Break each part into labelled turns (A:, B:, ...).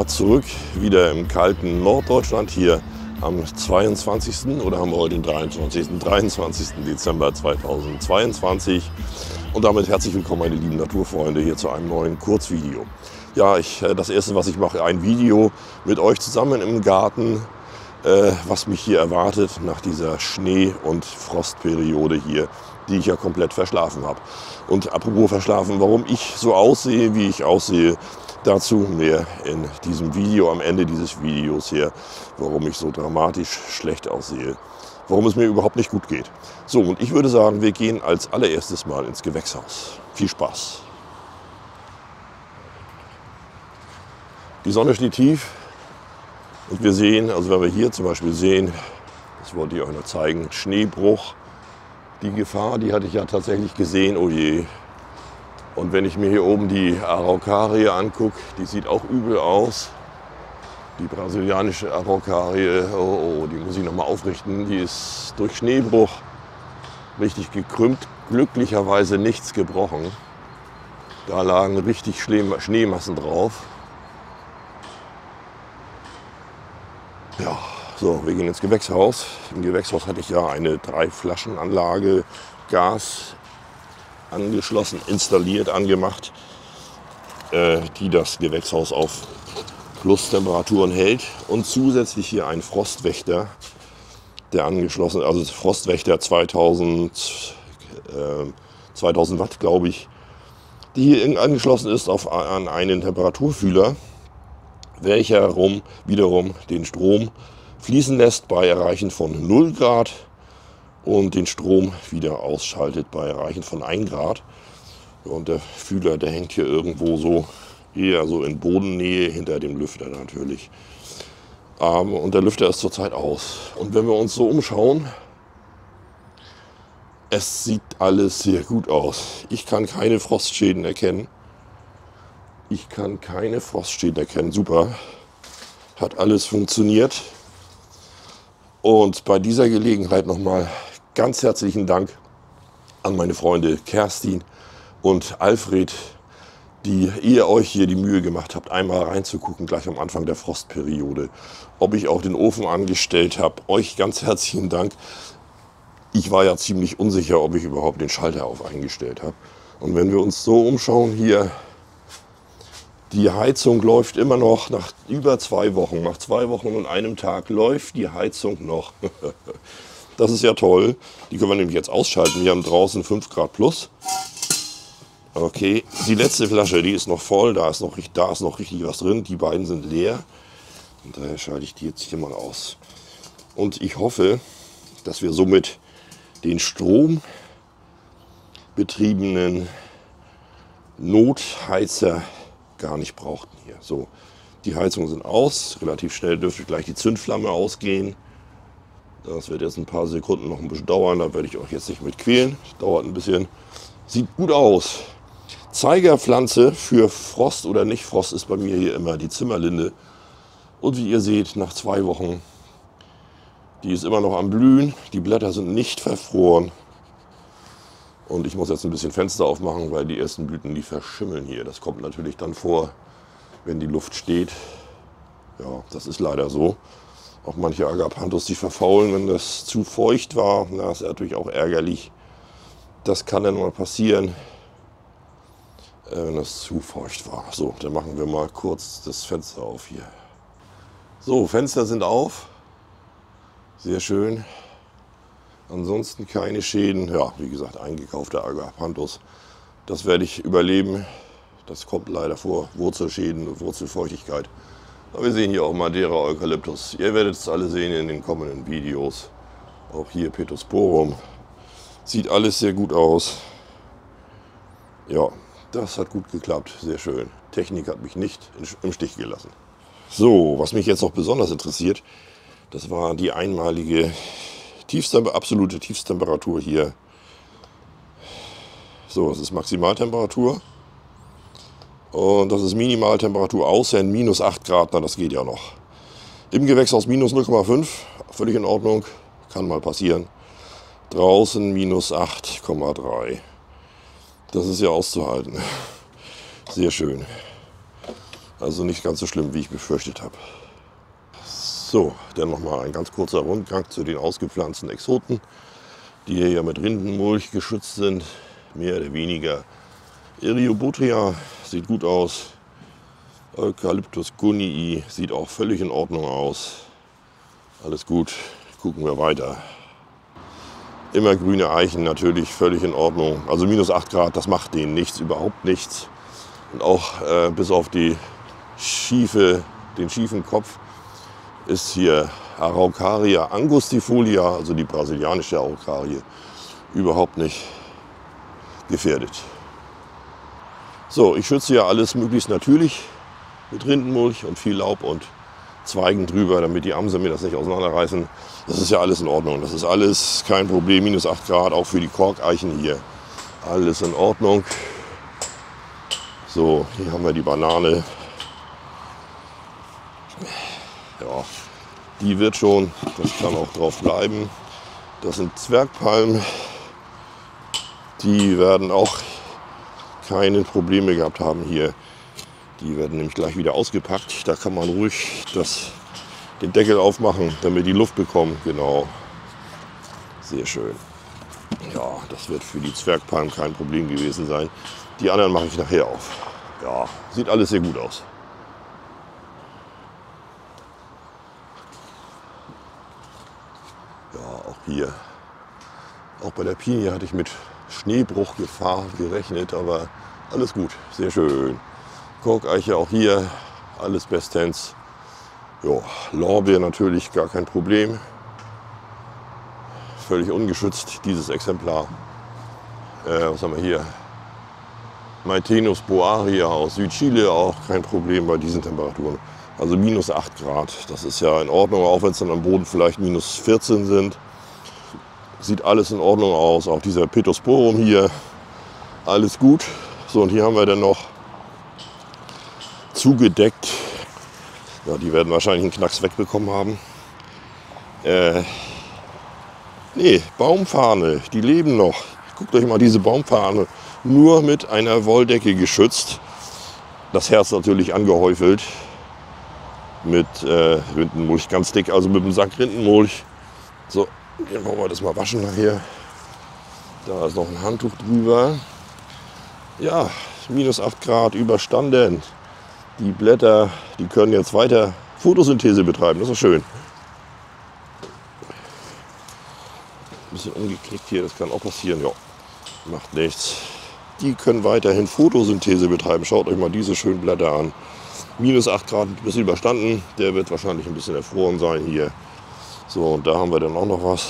A: Ja, zurück wieder im kalten Norddeutschland hier am 22. oder haben wir heute den 23. Dezember 2022. Und damit herzlich willkommen, meine lieben Naturfreunde, hier zu einem neuen Kurzvideo. Ja, das erste, was ich mache, ein Video mit euch zusammen im Garten, was mich hier erwartet nach dieser Schnee- und Frostperiode hier, die ich ja komplett verschlafen habe. Und apropos verschlafen, warum ich so aussehe, wie ich aussehe, dazu mehr in diesem Video, am Ende dieses Videos hier, warum ich so dramatisch schlecht aussehe, warum es mir überhaupt nicht gut geht. So, und ich würde sagen, wir gehen als allererstes mal ins Gewächshaus. Viel Spaß! Die Sonne steht tief und wir sehen, also wenn wir hier zum Beispiel sehen, das wollte ich euch noch zeigen, Schneebruch, die Gefahr, die hatte ich ja tatsächlich gesehen, oh je. Und wenn ich mir hier oben die Araucarie angucke, die sieht auch übel aus. Die brasilianische Araucarie, oh, die muss ich nochmal aufrichten. Die ist durch Schneebruch richtig gekrümmt. Glücklicherweise nichts gebrochen. Da lagen richtig Schneemassen drauf. Ja, so, wir gehen ins Gewächshaus. Im Gewächshaus hatte ich ja eine 3-Flaschen-Anlage, Gas angeschlossen, installiert, angemacht, die das Gewächshaus auf Plustemperaturen hält, und zusätzlich hier ein Frostwächter, der angeschlossen, also Frostwächter 2000 Watt, glaube ich, die hier angeschlossen ist an einen Temperaturfühler, welcher wiederum den Strom fließen lässt bei Erreichen von 0 Grad und den Strom wieder ausschaltet bei Erreichen von 1 Grad. Und der Fühler, der hängt hier irgendwo so, eher so in Bodennähe hinter dem Lüfter natürlich. Und der Lüfter ist zurzeit aus. Und wenn wir uns so umschauen, es sieht alles sehr gut aus. Ich kann keine Frostschäden erkennen. Super. Hat alles funktioniert. Und bei dieser Gelegenheit nochmal ganz herzlichen Dank an meine Freunde Kerstin und Alfred, die ihr euch hier die Mühe gemacht habt, einmal reinzugucken, gleich am Anfang der Frostperiode, ob ich auch den Ofen angestellt habe. Euch ganz herzlichen Dank. Ich war ja ziemlich unsicher, ob ich überhaupt den Schalter auf eingestellt habe. Und wenn wir uns so umschauen hier, die Heizung läuft immer noch nach über 2 Wochen. Nach 2 Wochen und einem Tag läuft die Heizung noch. Das ist ja toll. Die können wir nämlich jetzt ausschalten. Wir haben draußen 5 Grad plus. Okay, die letzte Flasche, die ist noch voll. Da ist noch richtig was drin. Die beiden sind leer. Und daher schalte ich die jetzt hier mal aus. Und ich hoffe, dass wir somit den strombetriebenen Notheizer gar nicht brauchten hier. So, die Heizungen sind aus. Relativ schnell dürfte gleich die Zündflamme ausgehen. Das wird jetzt ein paar Sekunden noch ein bisschen dauern. Da werde ich euch jetzt nicht mit quälen. Dauert ein bisschen. Sieht gut aus. Zeigerpflanze für Frost oder nicht Frost ist bei mir hier immer die Zimmerlinde. Und wie ihr seht, nach 2 Wochen, die ist immer noch am Blühen. Die Blätter sind nicht verfroren. Und ich muss jetzt ein bisschen Fenster aufmachen, weil die ersten Blüten, die verschimmeln hier. Das kommt natürlich dann vor, wenn die Luft steht. Ja, das ist leider so. Auch manche Agapanthus, die verfaulen, wenn das zu feucht war. Na, ist natürlich auch ärgerlich. Das kann dann mal passieren, wenn das zu feucht war. So, dann machen wir mal kurz das Fenster auf hier. So, Fenster sind auf. Sehr schön. Ansonsten keine Schäden. Ja, wie gesagt, eingekaufter Agapanthus. Das werde ich überleben. Das kommt leider vor. Wurzelschäden und Wurzelfeuchtigkeit. Aber wir sehen hier auch Madeira Eukalyptus. Ihr werdet es alle sehen in den kommenden Videos. Auch hier Pittosporum. Sieht alles sehr gut aus. Ja, das hat gut geklappt. Sehr schön. Technik hat mich nicht im Stich gelassen. So, was mich jetzt noch besonders interessiert, das war die einmalige absolute Tiefsttemperatur hier. So, das ist Maximaltemperatur. Und das ist Minimaltemperatur außen minus 8 Grad. Na, das geht ja noch. Im Gewächshaus minus 0,5. Völlig in Ordnung. Kann mal passieren. Draußen minus 8,3. Das ist ja auszuhalten. Sehr schön. Also nicht ganz so schlimm, wie ich befürchtet habe. So, dann nochmal ein ganz kurzer Rundgang zu den ausgepflanzten Exoten, die hier ja mit Rindenmulch geschützt sind. Mehr oder weniger. Eriobotria sieht gut aus. Eucalyptus gunnii sieht auch völlig in Ordnung aus. Alles gut, gucken wir weiter. Immer grüne Eichen natürlich völlig in Ordnung. Also minus 8 Grad, das macht denen nichts, überhaupt nichts. Und auch bis auf den schiefen Kopf ist hier Araucaria angustifolia, also die brasilianische Araucarie, überhaupt nicht gefährdet. So, ich schütze ja alles möglichst natürlich mit Rindenmulch und viel Laub und Zweigen drüber, damit die Amseln mir das nicht auseinanderreißen. Das ist ja alles in Ordnung. Das ist alles kein Problem. Minus 8 Grad, auch für die Korkeichen hier. Alles in Ordnung. So, hier haben wir die Banane. Ja, die wird schon, das kann auch drauf bleiben. Das sind Zwergpalmen. Die werden auch keine Probleme gehabt haben hier. Die werden nämlich gleich wieder ausgepackt. Da kann man ruhig den Deckel aufmachen, damit die Luft bekommen. Genau. Sehr schön. Ja, das wird für die Zwergpalmen kein Problem gewesen sein. Die anderen mache ich nachher auf. Ja, sieht alles sehr gut aus. Ja, auch hier. Auch bei der Pinie hatte ich mit Schneebruchgefahr gerechnet, aber alles gut. Sehr schön. Korkeiche auch hier, alles bestens. Jo, Lorbeer natürlich gar kein Problem. Völlig ungeschützt, dieses Exemplar. Was haben wir hier? Maitenus boaria aus Südchile, auch kein Problem bei diesen Temperaturen. Also minus 8 Grad, das ist ja in Ordnung, auch wenn es dann am Boden vielleicht minus 14 sind. Sieht alles in Ordnung aus, auch dieser Pittosporum hier, alles gut. So, und hier haben wir dann noch zugedeckt. Ja, die werden wahrscheinlich einen Knacks wegbekommen haben. Nee, Baumfahne, die leben noch. Guckt euch mal diese Baumfahne, nur mit einer Wolldecke geschützt. Das Herz natürlich angehäufelt mit Rindenmulch, ganz dick, also mit dem Sack Rindenmulch. So, hier wollen wir das mal waschen nachher. Da ist noch ein Handtuch drüber. Ja, minus 8 Grad überstanden. Die Blätter, die können jetzt weiter Photosynthese betreiben. Das ist schön. Ein bisschen umgeknickt hier, das kann auch passieren. Ja, macht nichts. Die können weiterhin Photosynthese betreiben. Schaut euch mal diese schönen Blätter an. Minus 8 Grad, ein bisschen überstanden. Der wird wahrscheinlich ein bisschen erfroren sein hier. So, und da haben wir dann auch noch was.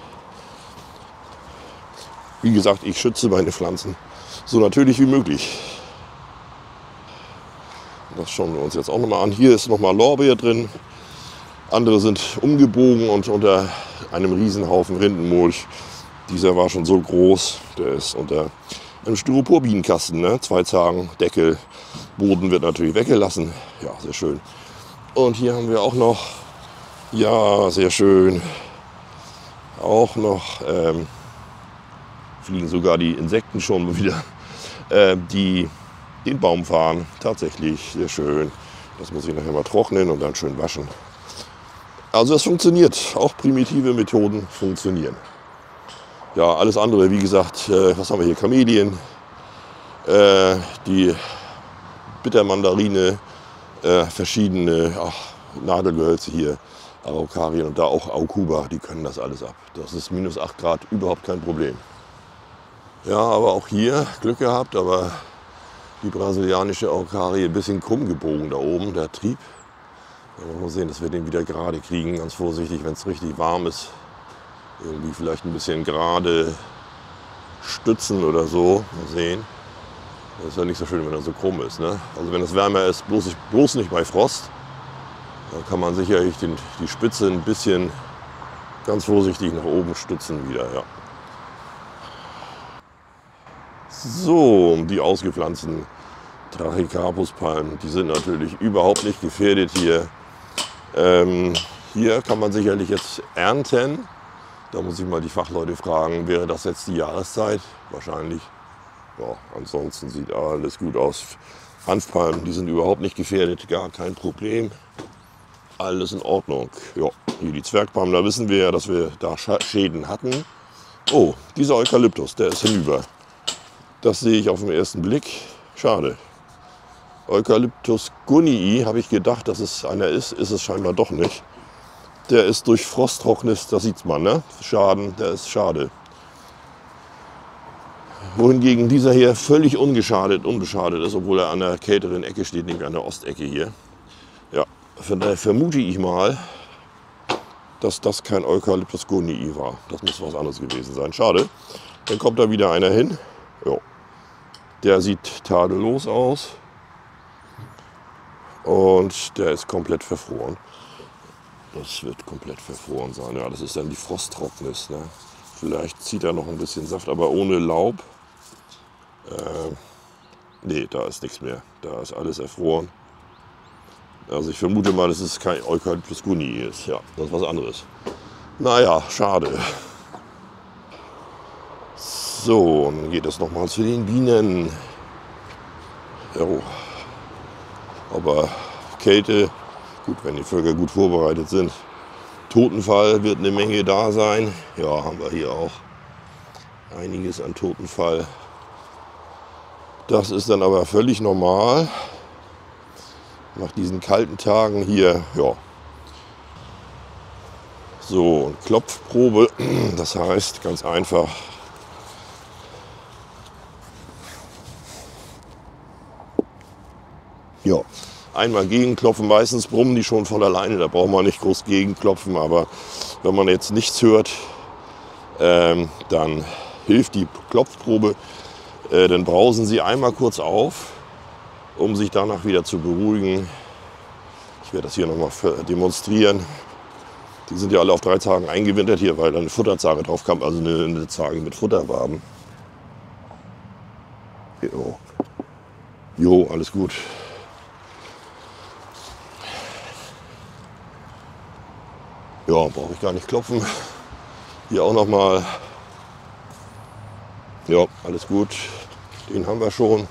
A: Wie gesagt, ich schütze meine Pflanzen so natürlich wie möglich. Das schauen wir uns jetzt auch nochmal an. Hier ist nochmal Lorbeer drin. Andere sind umgebogen und unter einem Riesenhaufen Rindenmulch. Dieser war schon so groß. Der ist unter einem Styroporbienenkasten. Ne? 2 Zagen, Deckel, Boden wird natürlich weggelassen. Ja, sehr schön. Und hier haben wir auch noch, ja, sehr schön, auch noch, fliegen sogar die Insekten schon wieder, den Baumfarn, tatsächlich sehr schön. Das muss ich nachher mal trocknen und dann schön waschen. Also es funktioniert, auch primitive Methoden funktionieren. Ja, alles andere, wie gesagt, was haben wir hier? Kamelien, die Bittermandarine, verschiedene Nadelgehölze hier, Araucarien und da auch Aucuba, die können das alles ab. Das ist minus 8 Grad, überhaupt kein Problem. Ja, aber auch hier Glück gehabt, aber die brasilianische Araucarie ein bisschen krumm gebogen da oben, der Trieb. Da wollen wir sehen, dass wir den wieder gerade kriegen, ganz vorsichtig, wenn es richtig warm ist. Irgendwie vielleicht ein bisschen gerade stützen oder so, mal sehen. Das ist ja nicht so schön, wenn er so krumm ist. Ne? Also wenn es wärmer ist, bloß nicht bei Frost. Da kann man sicherlich die Spitze ein bisschen ganz vorsichtig nach oben stützen wieder. Ja. So, die ausgepflanzten Trachycarpus-Palmen, die sind natürlich überhaupt nicht gefährdet hier. Hier kann man sicherlich jetzt ernten. Da muss ich mal die Fachleute fragen, wäre das jetzt die Jahreszeit? Wahrscheinlich. Ja, ansonsten sieht alles gut aus. Hanfpalmen, die sind überhaupt nicht gefährdet, gar kein Problem. Alles in Ordnung. Ja, hier die Zwergpalmen, da wissen wir ja, dass wir da Schäden hatten. Oh, dieser Eukalyptus, der ist hinüber. Das sehe ich auf den ersten Blick. Schade. Eukalyptus gunnii, habe ich gedacht, dass es einer ist es scheinbar doch nicht. Der ist durch Frosttrocknis, das sieht man, ne? Schaden, der ist schade. Wohingegen dieser hier völlig unbeschadet ist, obwohl er an der kälteren Ecke steht, nämlich an der Ostecke hier. Ja, von daher vermute ich mal, dass das kein Eukalyptus gunnii war. Das muss was anderes gewesen sein. Schade. Dann kommt da wieder einer hin. Ja. Der sieht tadellos aus. Und der ist komplett verfroren. Das wird komplett verfroren sein. Ja, das ist dann die Frosttrocknis. Ne? Vielleicht zieht er noch ein bisschen Saft, aber ohne Laub. Nee, da ist nichts mehr. Da ist alles erfroren. Also ich vermute mal, dass es kein Eukalyptus gunnii ist. Ja, das ist was anderes. Naja, schade. So, dann geht es nochmal zu den Bienen. Jo. Aber Kälte, gut, wenn die Völker gut vorbereitet sind. Totenfall wird eine Menge da sein. Ja, haben wir hier auch einiges an Totenfall. Das ist dann aber völlig normal. Nach diesen kalten Tagen hier, ja. So, und Klopfprobe, das heißt ganz einfach. Ja, einmal gegenklopfen, meistens brummen die schon von alleine, da braucht man nicht groß gegenklopfen, aber wenn man jetzt nichts hört, dann hilft die Klopfprobe. Dann brausen sie einmal kurz auf, um sich danach wieder zu beruhigen. Ich werde das hier nochmal demonstrieren. Die sind ja alle auf 3 Zagen eingewintert hier, weil da eine Futterzage drauf kam, also eine Zage mit Futterwaben. Jo, alles gut. Ja, brauche ich gar nicht klopfen. Hier auch nochmal. Ja, alles gut. Den haben wir schon.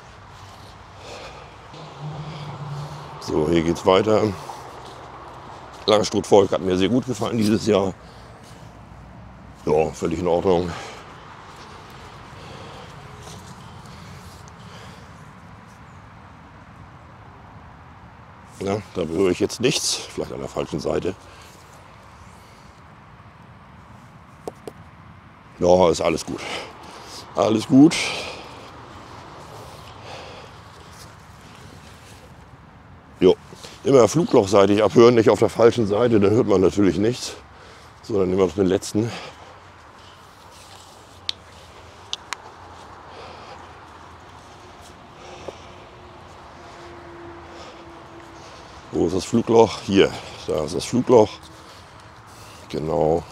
A: So, hier geht's weiter. Langstruthvolk hat mir sehr gut gefallen dieses Jahr. Ja, völlig in Ordnung. Ja, da berühre ich jetzt nichts, vielleicht an der falschen Seite. Ja, ist alles gut. Alles gut. Jo. Immer fluglochseitig abhören, nicht auf der falschen Seite, dann hört man natürlich nichts, sondern immer auf den letzten. Wo ist das Flugloch? Hier, da ist das Flugloch. Genau.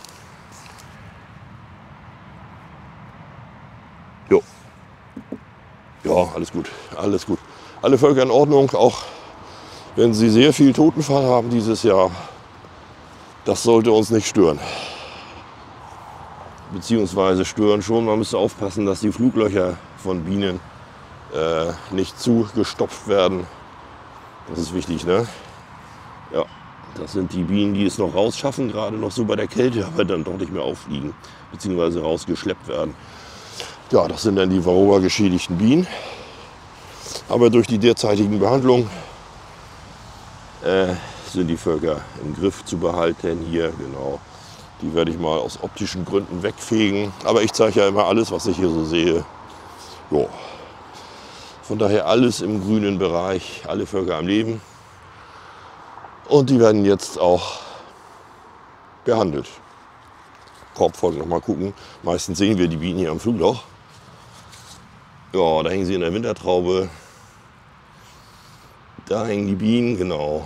A: Jo. Ja, alles gut, alles gut. Alle Völker in Ordnung, auch wenn sie sehr viel Totenfall haben dieses Jahr. Das sollte uns nicht stören. Beziehungsweise stören schon. Man müsste aufpassen, dass die Fluglöcher von Bienen nicht zugestopft werden. Das ist wichtig, ne? Ja, das sind die Bienen, die es noch rausschaffen, gerade noch so bei der Kälte, aber dann doch nicht mehr auffliegen, beziehungsweise rausgeschleppt werden. Ja, das sind dann die Varroa geschädigten Bienen. Aber durch die derzeitigen Behandlungen sind die Völker im Griff zu behalten. Hier, genau. Die werde ich mal aus optischen Gründen wegfegen. Aber ich zeige ja immer alles, was ich hier so sehe. Jo. Von daher alles im grünen Bereich, alle Völker am Leben. Und die werden jetzt auch behandelt. Korbvolk noch mal gucken. Meistens sehen wir die Bienen hier am Flugloch. Ja, da hängen sie in der Wintertraube. Da hängen die Bienen, genau.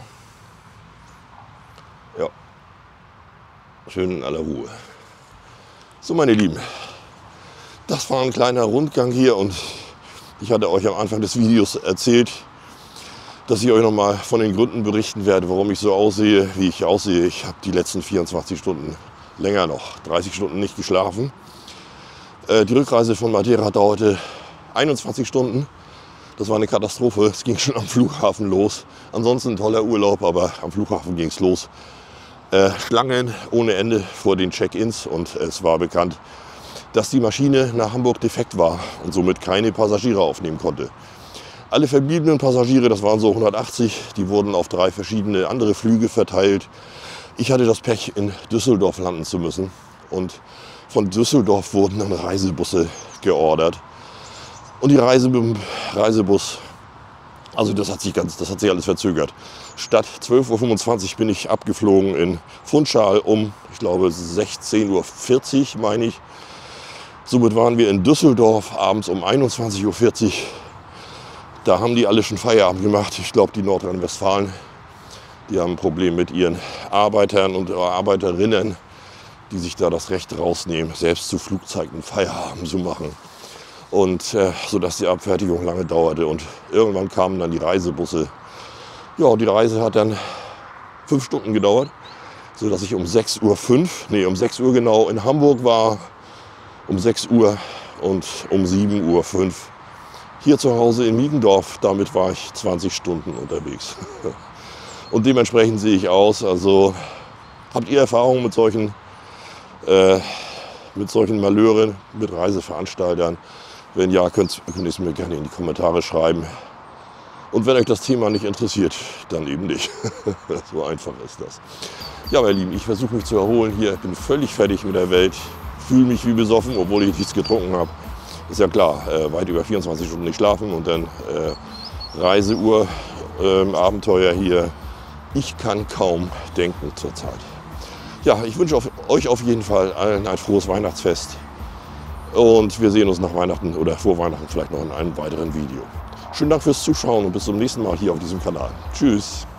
A: Ja, schön in aller Ruhe. So, meine Lieben, das war ein kleiner Rundgang hier und ich hatte euch am Anfang des Videos erzählt, dass ich euch noch mal von den Gründen berichten werde, warum ich so aussehe, wie ich aussehe. Ich habe die letzten 24 Stunden, länger noch, 30 Stunden nicht geschlafen. Die Rückreise von Madeira dauerte 21 Stunden. Das war eine Katastrophe. Es ging schon am Flughafen los. Ansonsten ein toller Urlaub, aber am Flughafen ging es los. Schlangen ohne Ende vor den Check-ins und es war bekannt, dass die Maschine nach Hamburg defekt war und somit keine Passagiere aufnehmen konnte. Alle verbliebenen Passagiere, das waren so 180, die wurden auf 3 verschiedene andere Flüge verteilt. Ich hatte das Pech, in Düsseldorf landen zu müssen und von Düsseldorf wurden dann Reisebusse geordert. Und die Reise mit dem Reisebus, also das hat sich alles verzögert. Statt 12:25 Uhr bin ich abgeflogen in Funchal um, ich glaube, 16:40 Uhr, meine ich. Somit waren wir in Düsseldorf abends um 21:40 Uhr. Da haben die alle schon Feierabend gemacht. Ich glaube, die Nordrhein-Westfalen, die haben ein Problem mit ihren Arbeitern und Arbeiterinnen, die sich da das Recht rausnehmen, selbst zu Flugzeiten Feierabend zu machen. Und sodass die Abfertigung lange dauerte. Und irgendwann kamen dann die Reisebusse. Ja, und die Reise hat dann 5 Stunden gedauert, sodass ich um 6 Uhr genau in Hamburg war, um 6 Uhr und um 7:05 Uhr hier zu Hause in Miegendorf. Damit war ich 20 Stunden unterwegs. Und dementsprechend sehe ich aus. Also habt ihr Erfahrungen mit solchen Malheuren, mit Reiseveranstaltern? Wenn ja, könnt ihr es mir gerne in die Kommentare schreiben. Und wenn euch das Thema nicht interessiert, dann eben nicht. So einfach ist das. Ja, meine Lieben, ich versuche mich zu erholen hier. Ich bin völlig fertig mit der Welt. Fühle mich wie besoffen, obwohl ich nichts getrunken habe. Ist ja klar, weit über 24 Stunden nicht schlafen und dann Reiseuhr, Abenteuer hier. Ich kann kaum denken zurzeit. Ja, ich wünsche euch auf jeden Fall allen ein frohes Weihnachtsfest. Und wir sehen uns nach Weihnachten oder vor Weihnachten vielleicht noch in einem weiteren Video. Schönen Dank fürs Zuschauen und bis zum nächsten Mal hier auf diesem Kanal. Tschüss.